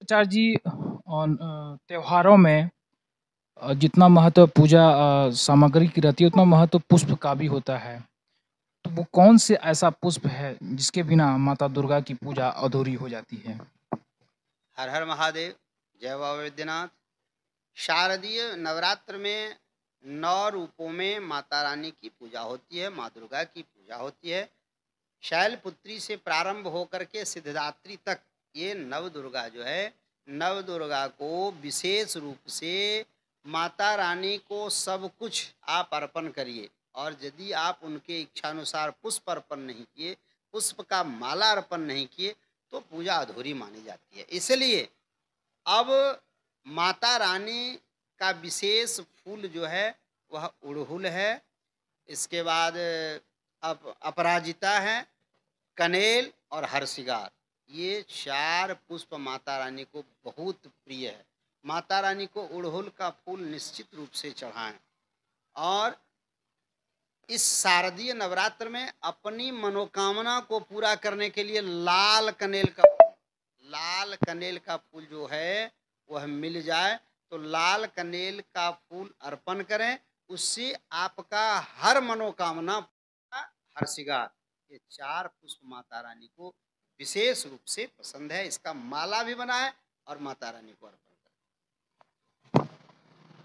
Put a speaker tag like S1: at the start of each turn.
S1: आचार्य जी त्योहारों में जितना महत्व पूजा सामग्री की रहती है उतना महत्व पुष्प का भी होता है। तो वो कौन से ऐसा पुष्प है जिसके बिना माता दुर्गा की पूजा अधूरी हो जाती है?
S2: हर हर महादेव। जय बाबा वैद्यनाथ। शारदीय नवरात्र में 9 रूपों में माता रानी की पूजा होती है, माँ दुर्गा की पूजा होती है। शैलपुत्री से प्रारंभ होकर के सिद्धिदात्री तक ये नव दुर्गा जो है, नव दुर्गा को विशेष रूप से माता रानी को सब कुछ आप अर्पण करिए, और यदि आप उनके इच्छानुसार पुष्प अर्पण नहीं किए, पुष्प का माला अर्पण नहीं किए, तो पूजा अधूरी मानी जाती है। इसलिए अब माता रानी का विशेष फूल जो है वह उड़हुल है। इसके बाद अपराजिता है, कनेल और हरसिंगार। ये 4 पुष्प माता रानी को बहुत प्रिय है। माता रानी को उड़हुल का फूल निश्चित रूप से चढ़ाएं, और इस शारदीय नवरात्र में अपनी मनोकामना को पूरा करने के लिए लाल कनेल का फूल जो है वह मिल जाए तो लाल कनेल का फूल अर्पण करें। उससे आपका हर मनोकामना हर श्रृंगार। ये 4 पुष्प माता रानी को विशेष रूप से पसंद है। इसका माला भी बनाए और माता रानी को अर्पण